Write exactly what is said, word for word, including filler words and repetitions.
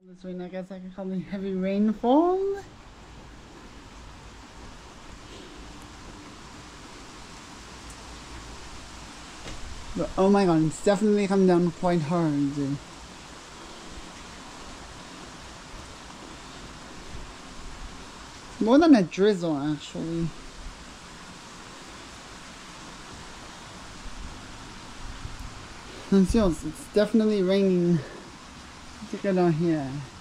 This rain, I guess I could call it heavy rainfall. But oh my god, it's definitely come down quite hard. More than a drizzle, actually. And feels it's definitely raining. Check it out here.